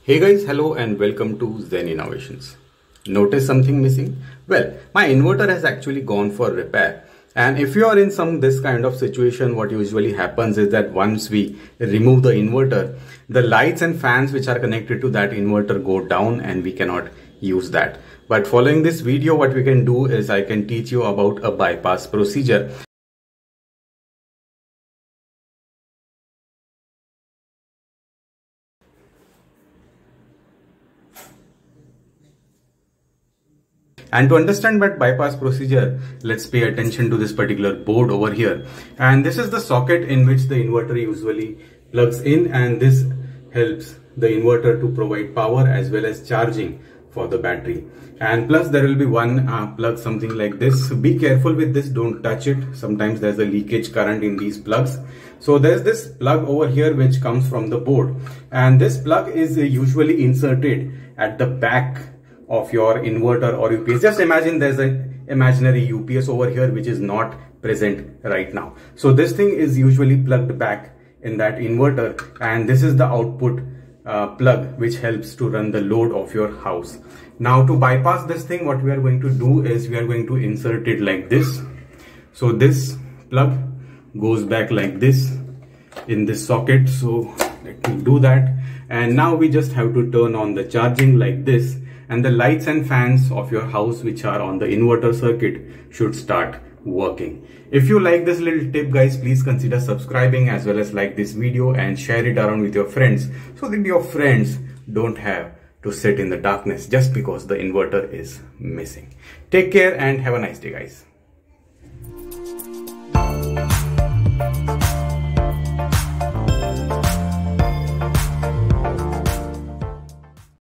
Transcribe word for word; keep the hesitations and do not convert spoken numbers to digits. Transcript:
Hey guys, hello and welcome to Zen Innovations. Notice something missing? Well, my inverter has actually gone for repair. And if you are in some this kind of situation, what usually happens is that once we remove the inverter, the lights and fans which are connected to that inverter go down and we cannot use that. But following this video, what we can do is I can teach you about a bypass procedure. And to understand that bypass procedure, let's pay attention to this particular board over here. And this is the socket in which the inverter usually plugs in, and this helps the inverter to provide power as well as charging for the battery. And plus there will be one uh, plug, something like this. Be careful with this, don't touch it. Sometimes there's a leakage current in these plugs. So there's this plug over here which comes from the board, and this plug is usually inserted at the back of your inverter or U P S. Just imagine there's an imaginary U P S over here which is not present right now. So this thing is usually plugged back in that inverter, and this is the output uh, plug which helps to run the load of your house. Now to bypass this thing, what we are going to do is we are going to insert it like this. So this plug goes back like this in this socket. So let me do that. And now we just have to turn on the charging like this, and the lights and fans of your house which are on the inverter circuit should start working. If you like this little tip guys, please consider subscribing as well as like this video and share it around with your friends so that your friends don't have to sit in the darkness just because the inverter is missing. Take care and have a nice day guys.